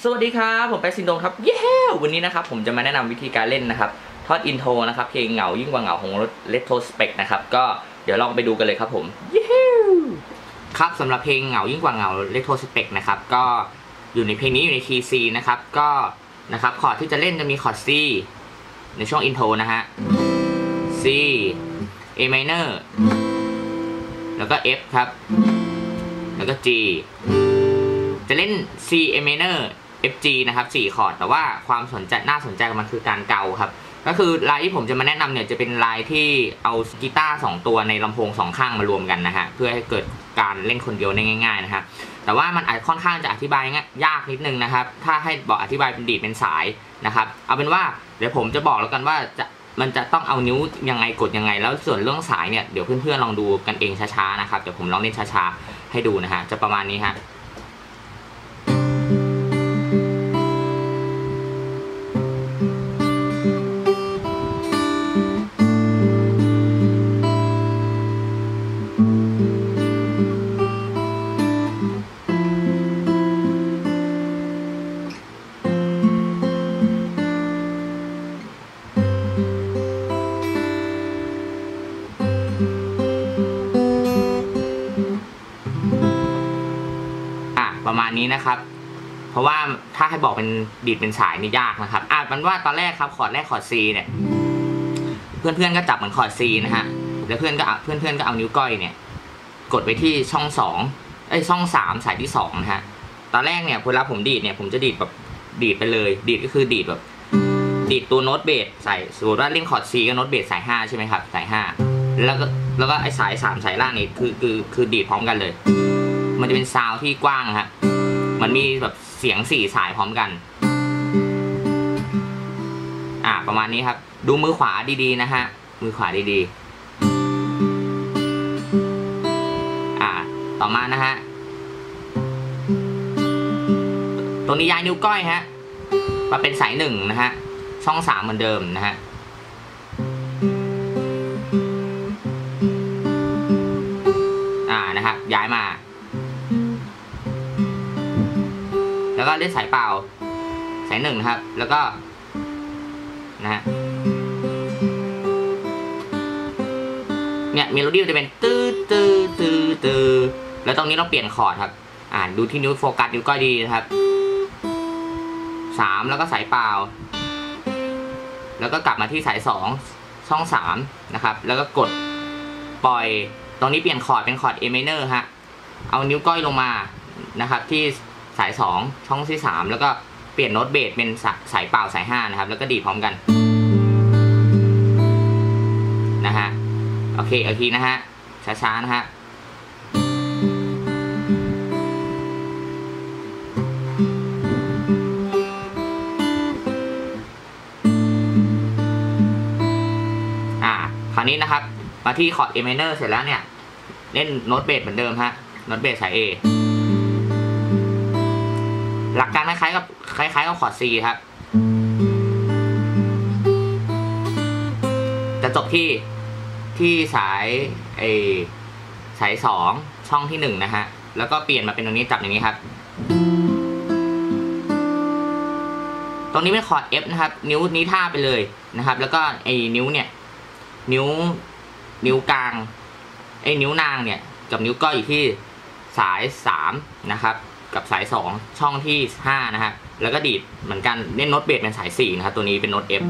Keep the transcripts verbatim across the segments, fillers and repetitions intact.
สวัสดีครับผมไปซินโดนครับเย้วันนี้นะครับผมจะมาแนะนำวิธีการเล่นนะครับทอดอินโทรนะครับเพลงเหงายิ่งกว่าเหงาของรถเลโทรสเปกนะครับก็เดี๋ยวลองไปดูกันเลยครับผมเย้ครับสำหรับเพลงเหงายิ่งกว่าเหงาเลโทรสเปกนะครับก็อยู่ในเพลงนี้อยู่ในคีย์ C นะครับก็นะครับคอร์ดที่จะเล่นจะมีคอร์ด C ในช่วงอินโทรนะฮะ C A minor แล้วก็ F ครับแล้วก็ G จะเล่น C A minor F G นะครับสี่คอร์ดแต่ว่าความสนใจน่าสนใจของมันคือการเกาครับก็คือลายที่ผมจะมาแนะนำเนี่ยจะเป็นลายที่เอากีตาร์สองตัวในลำโพงสองข้างมารวมกันนะฮะเพื่อให้เกิดการเล่นคนเดียวได้ง่ายๆนะฮะแต่ว่ามันอาจค่อนข้างจะอธิบายยากนิดนึงนะครับถ้าให้บอกอธิบายเป็นดีดเป็นสายนะครับเอาเป็นว่าเดี๋ยวผมจะบอกแล้วกันว่าจะมันจะต้องเอานิ้วยังไงกดยังไงแล้วส่วนเรื่องสายเนี่ยเดี๋ยวเพื่อนๆลองดูกันเองช้าๆนะครับเดี๋ยวผมลองเล่นช้าๆให้ดูนะฮะจะประมาณนี้ฮะประมาณนี้นะครับเพราะว่าถ้าให้บอกเป็นดีดเป็นสายนี่ยากนะครับอ่ะมันว่าตอนแรกครับคอร์ดแรกคอร์ด C เนี่ยเพื่อนๆก็จับเหมือนคอร์ด C นะฮะแล้วเพื่อนก็เพื่อนๆก็เอานิ้วก้อยเนี่ยกดไว้ที่ช่องสองไอ้ช่องสามสายที่สองนะฮะตอนแรกเนี่ยเวลาผมดีดเนี่ยผมจะดีดแบบดีดไปเลยดีดก็คือดีดแบบดีดตัวโน้ตเบสใส่สมมติว่าเล่นคอร์ด C ก็โน้ตเบสสายห้าใช่ไหมครับสายห้าแล้วก็แล้วก็ไอ้สายสามสายล่างนี่คือคือคือดีดพร้อมกันเลยมันจะเป็นซาวด์ที่กว้างฮะมันมีแบบเสียงสี่สายพร้อมกันอ่าประมาณนี้ครับดูมือขวาดีๆนะฮะมือขวาดีๆอ่าต่อมานะฮะตรงนี้ย้ายนิ้วก้อยฮะมาเป็นสายหนึ่งนะฮะช่องสามเหมือนเดิมนะฮะอ่านะครับย้ายมาแล้วก็เล่นสายเปล่าสายหนึ่งนะครับแล้วก็นะฮะเนี่ยเมโลดี้จะเป็นตื้อตื้อตื้อตื้อแล้วตรงนี้เราเปลี่ยนคอร์ดครับอ่านดูที่นิ้วโฟกัสนิ้วก้อยดีนะครับสามแล้วก็สายเปล่าแล้วก็กลับมาที่สายสองช่องสามนะครับแล้วก็กดปล่อยตรงนี้เปลี่ยนคอร์ดเป็นคอร์ด A minor ฮะเอานิ้วก้อยลงมานะครับที่สายสองช่องที่สามแล้วก็เปลี่ยนโน้ตเบสเป็นสายเปล่าสายห้านะครับแล้วก็ดีดพร้อมกันนะฮะโอเคอีกทีนะฮะช้าๆนะฮะอ่าคราวนี้นะครับมาที่คอร์ด A minor เสร็จแล้วเนี่ยเล่นโน้ตเบสเหมือนเดิมฮะโน้ตเบสสาย Aหลักการคล้ายๆกับคล้ายๆกับคอร์ด C ครับจะจบที่ที่สายไอสายสองช่องที่หนึ่งนะฮะแล้วก็เปลี่ยนมาเป็นตรงนี้จับอย่างนี้ครับตรงนี้เป็นคอร์ด F นะครับนิ้วนี้ท่าไปเลยนะครับแล้วก็ไอนิ้วเนี่ยนิ้วนิ้วกลางไอนิ้วนางเนี่ยกับนิ้วก้อยอยู่ที่สายสามนะครับกับสายสองช่องที่ห้านะฮะแล้วก็ดีดเหมือนกันเล่นโน้ตเบสเป็นสายสี่นะครับตัวนี้เป็นโน้ต F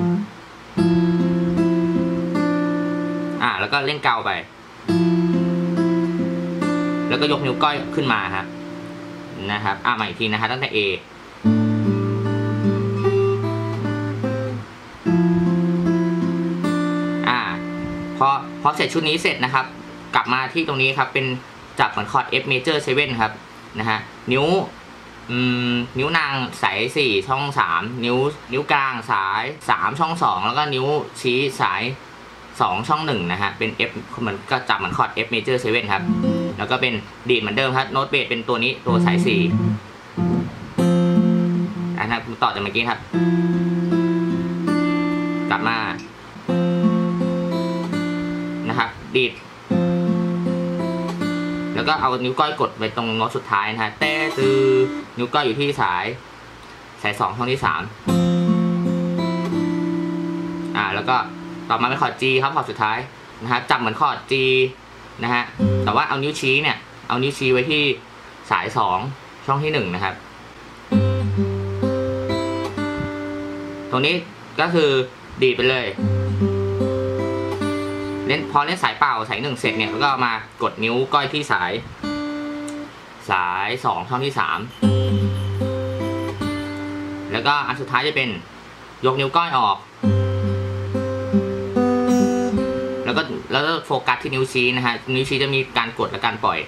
อ่าแล้วก็เล่นเกาไปแล้วก็ยกนิ้วก้อยขึ้นมาฮะนะครับอ่ามาอีกทีนะฮะตั้งแต่ A อ่าพอพอเสร็จชุดนี้เสร็จนะครับกลับมาที่ตรงนี้ครับเป็นจับเหมือนคอร์ด F major เซเว่นครับนะฮะนิ้วนิ้วนางสายสี่ช่องสามนิ้วนิ้วกลางสายสามช่องสองแล้วก็นิ้วชี้สายสองช่องหนึ่งนะฮะเป็น F เหมือนก็จับเหมือนคอร์ด F major เซเว่นครับแล้วก็เป็นดีดเหมือนเดิมครับโน้ตเบสเป็นตัวนี้ตัวสายสี่อันนั้นต่อจากเมื่อกี้ครับกลับมานะครับดีด แล้วก็เอานิ้วก้อยกดไปตรงโน้ตสุดท้ายนะฮะเต้ตือนิ้วก้อยอยู่ที่สายสายสองช่องที่สามอ่าแล้วก็ต่อมาเป็นคอร์ด G ครับคอร์ดสุดท้ายนะฮะจับเหมือนคอร์ด G นะฮะแต่ว่าเอานิ้วชี้เนี่ยเอานิ้วชี้ไว้ที่สายสองช่องที่หนึ่งนะครับตรงนี้ก็คือดีดไปเลยเล่นพอเล่นสายเปล่าสายหนึ่งเสร็จเนี่ยก็มากดนิ้วก้อยที่สายสายสองช่องที่สามแล้วก็อันสุดท้ายจะเป็นยกนิ้วก้อยออกแล้วก็แล้วก็โฟกัสที่นิ้วชี้นะฮะนิ้วชี้จะมีการกดและการปล่อย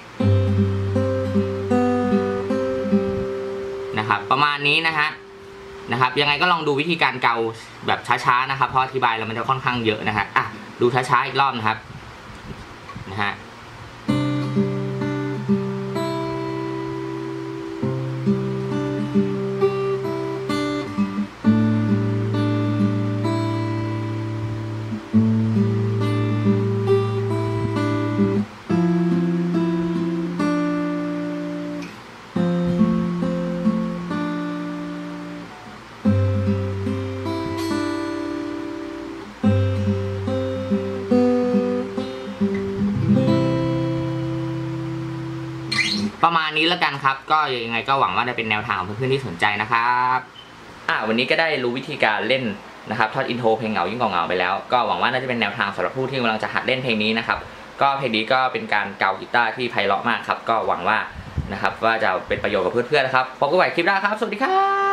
นะครับประมาณนี้นะฮะนะครับยังไงก็ลองดูวิธีการเกาแบบช้าๆนะครับเพราะอธิบายแล้วมันจะค่อนข้างเยอะนะฮะอ่ะดูช้าๆอีกรอบนะครับนะฮะประมาณนี้แล้วกันครับก็ยังไงก็หวังว่าจะเป็นแนวทางของเพื่อนๆที่สนใจนะครับอ่าวันนี้ก็ได้รู้วิธีการเล่นนะครับทอดอินโทรเพลงเหงายิ่งกว่าเหงาไปแล้วก็หวังว่าน่าจะเป็นแนวทางสำหรับผู้ที่กำลังจะหัดเล่นเพลงนี้นะครับก็เพลงนี้ก็เป็นการเกากีตาร์ที่ไพเราะมากครับก็หวังว่านะครับว่าจะเป็นประโยชน์กับเพื่อนๆนะครับพบกันใหม่คลิปหน้าครับสวัสดีครับ